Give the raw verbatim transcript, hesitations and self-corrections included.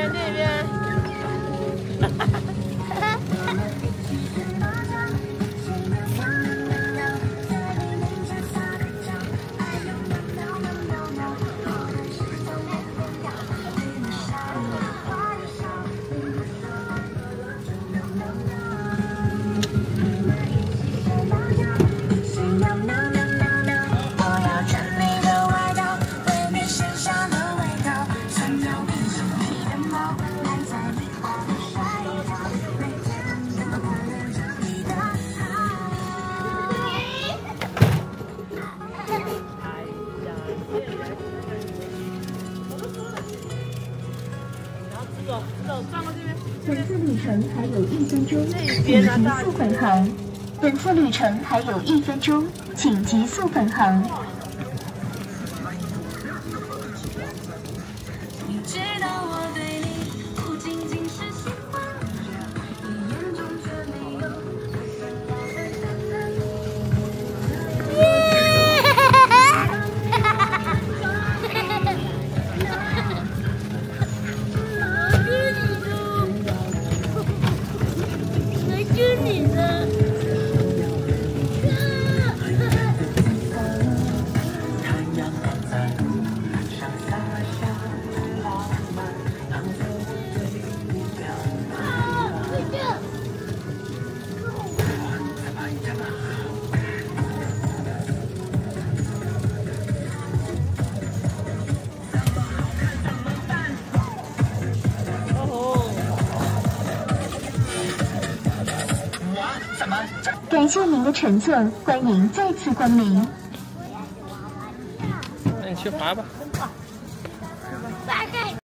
边这边。 本次旅程还有一分钟，请急速返航。本次旅程还有一分钟，请急速返航。感谢您的乘坐，欢迎再次光临。 那你去滑吧。